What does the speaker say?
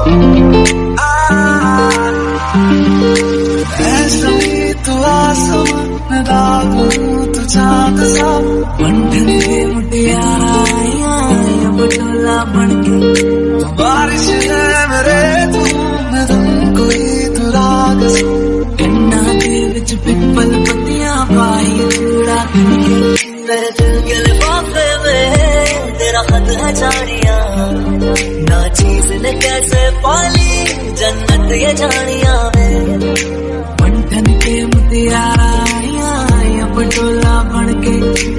तू आसमान तू चांद सा बंधन के मुटियारा बटोला बनके बारिश है मेरे तुम कोई तू राग गन्ना के विच पिपल पत्तियां पाई चूड़ा मेरे दिल के लिफाफे में तेरा खत है जानिया ना चीज ने कैसे पाली जन्नत ये जानिया बंधन के मुटियारा बटोला बनके